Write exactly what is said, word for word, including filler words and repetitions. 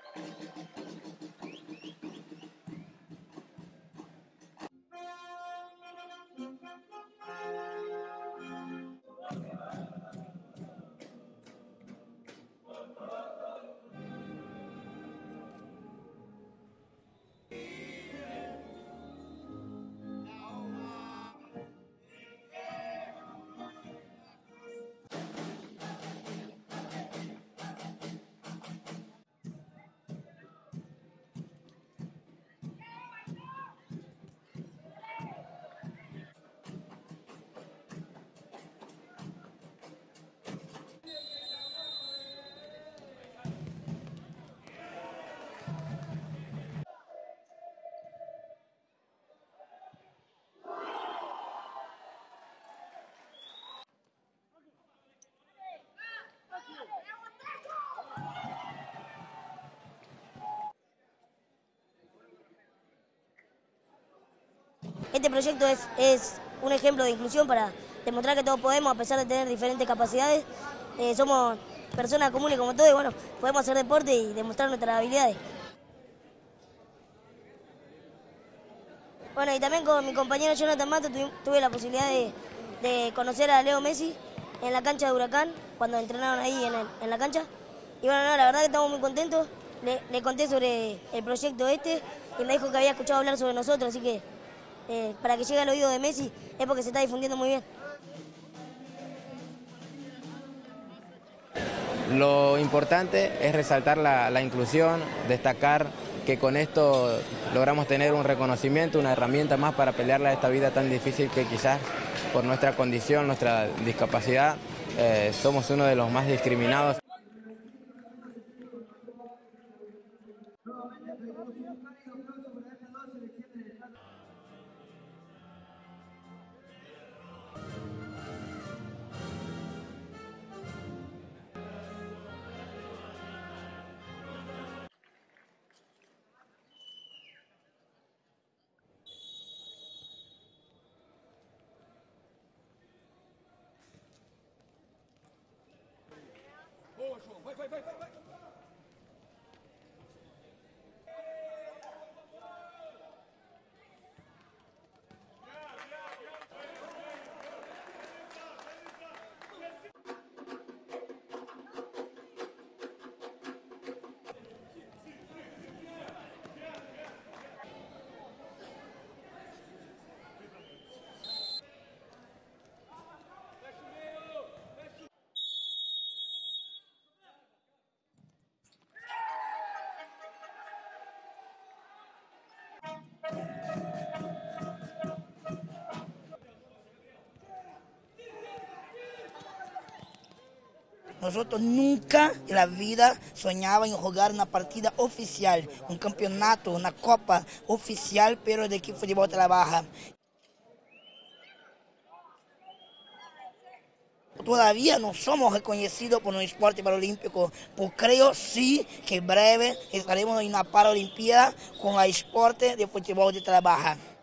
Este proyecto es, es un ejemplo de inclusión para demostrar que todos podemos, a pesar de tener diferentes capacidades. Eh, somos personas comunes como todos y bueno, podemos hacer deporte y demostrar nuestras habilidades. Bueno, y también con mi compañero Jonathan Mato tuve, tuve la posibilidad de, de conocer a Leo Messi en la cancha de Huracán, cuando entrenaron ahí en, el, en la cancha. Y bueno, no, la verdad que estamos muy contentos. Le, le conté sobre el proyecto este y me dijo que había escuchado hablar sobre nosotros, así que eh, para que llegue al oído de Messi es porque se está difundiendo muy bien. Lo importante es resaltar la, la inclusión, destacar que con esto logramos tener un reconocimiento, una herramienta más para pelearla esta vida tan difícil que quizás por nuestra condición, nuestra discapacidad, eh, somos uno de los más discriminados. Nosotros nunca en la vida soñábamos en jugar una partida oficial, un campeonato, una copa oficial, pero de equipo de fútbol trabaja. Todavía no somos reconocidos por un esporte paralímpico, pero creo sí que en breve estaremos en una Paralimpiada con el esporte de fútbol de trabaja.